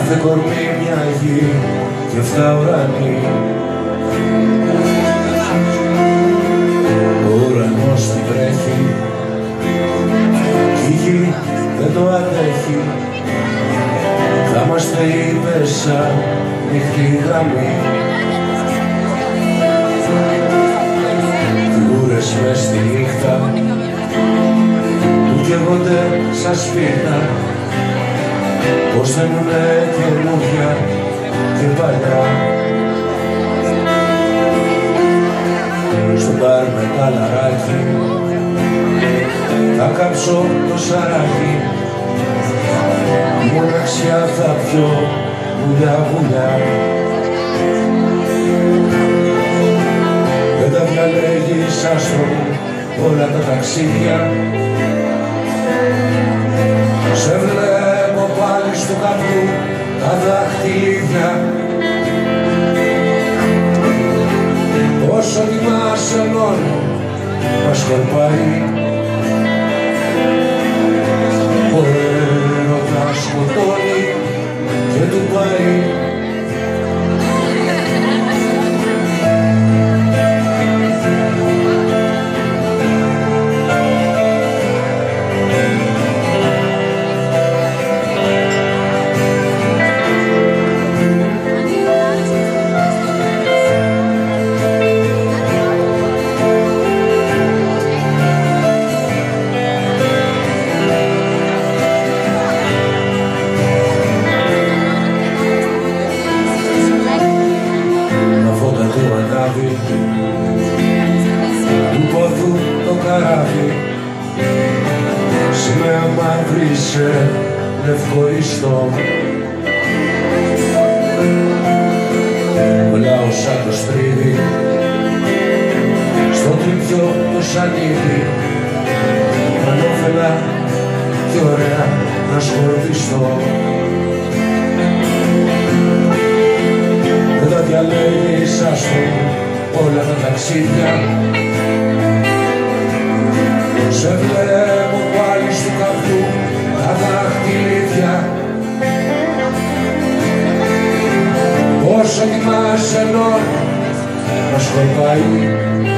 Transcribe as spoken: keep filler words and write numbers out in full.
κάθε κορμί μια γη και εφτά ουρανοί. Ο ουρανός την τρέχει κι η γη δεν το αντέχει. Θα είμαστε ύπες σαν νυχτή γραμμή. Φιγούρες μες στη νύχτα που καίγονται σαν σπίτα, πως θένουνε καινούργια και παλιά. Στο μπαρ με καλαράκι θα κάψω το σαράκι, μοναξιά θα πιω βουλιά βουλιά. Δεν τα διαλέγεις άστρο όλα τα ταξίδια, σε βλέπω πάλι στο καπνού τα δαχτυλίδια. Όσο κοιμάσαι μόνο μας σκορπάει, ο έρωτας σκοτώνει και του πάει. Του πόδου το καράβι, σημαία μαύρη σε λευκό ιστό. Μιλάω σαν το στρίδι στο τρυπιό το σανίδι, πανόφελα κι ωραία να σκορπιστώ. Δεν τα διαλέγεις άστρο όλα τα ταξίδια, σε βλέπω πάλι στου καπνού τα δαχτυλίδια. Όσο κοιμάσαι ενώ μας σκορπάει,